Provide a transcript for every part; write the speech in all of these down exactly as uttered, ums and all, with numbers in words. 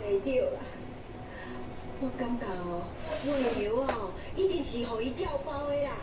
会着啦。我感觉哦，尾牛哦，一定是互伊调包的啦。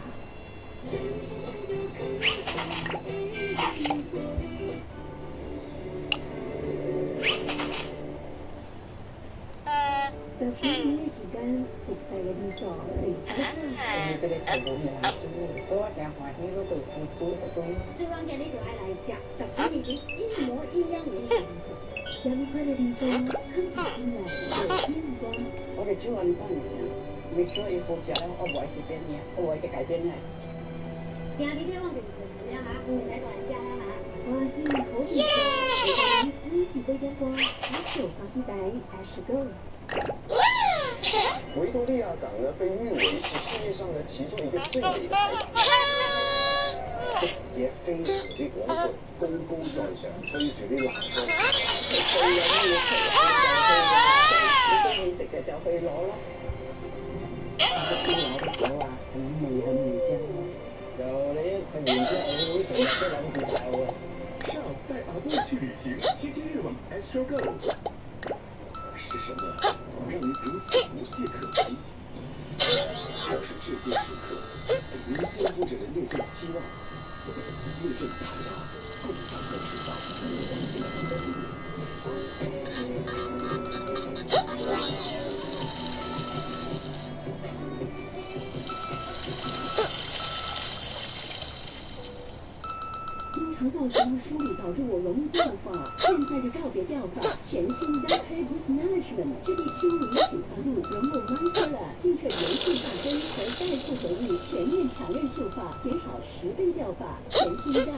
到天黑的时间，熟悉的味道被开放。 因为这个菜都是咱煮的，所以我真欢喜，如果有煮就对。 所以我今日就爱来食十几年前一模一样的味素。 相关的地方，很不自然有变化。 我哋煮完饭尔，没做伊好食了，我无爱去变呢，我爱去改变呢。 今日咧，我就是怎么样啊？唔使大家啦哈。 欢喜好味道，你是杯点歌，你手发起台 Ash Go。 维多利亚港呢，被誉为是世界上的其中一个最美的海港。个視野非常之廣闊，高高在上，吹住啲冷風。最有呢個你中意食嘅就去攞咯。 去攞嘅時候啊，很美很美醬。就你一食完之後，你會成日都諗住走啊。 上帶阿公去旅行，星期日晚 Astro Go。是什么让你如此无懈可击？像是这些时刻，您肩负着人类对期望，为任大家共同的指导。 经常造成梳理导致我容易掉发，现在就告别掉发，全新的 Hair Boost Nourishment 质地轻盈，洗发露融入 Micellar， 净化油性发根和再复合物，全面强韧秀发，减少十倍掉发，全新的。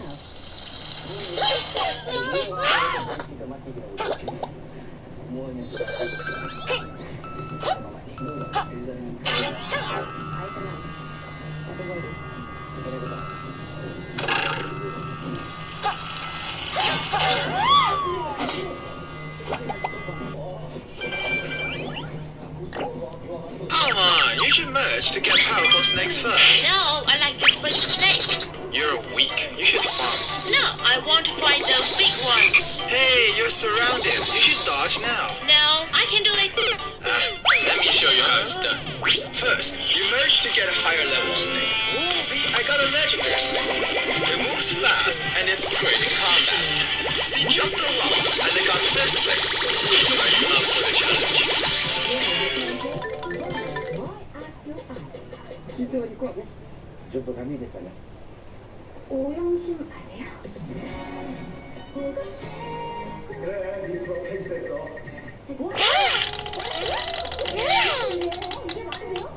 You should merge to get powerful snakes first. No, I like the squishy snake. You're weak. You should farm. No, I want to fight those big ones. Hey, you're surrounded. You should dodge now. No, I can do it. Ah, let me show you how it's done. First, you merge to get a higher level snake. See, I got a legendary snake. It moves fast and it's great in combat. See, just a lot, and they got first place. Are you up for the challenge? 知道你过来，就不看你的啥了。 오영심 아세요? 그래, 미스로 펜스했어. 뭐? 이게 맞아요?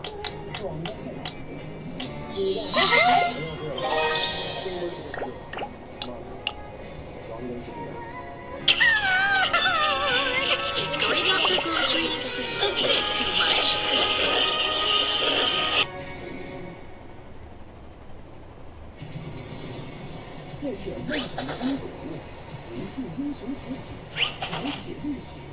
It's going up the groceries. Don't eat too much. 借着漫长的中土路，无数英雄崛起，描写历史。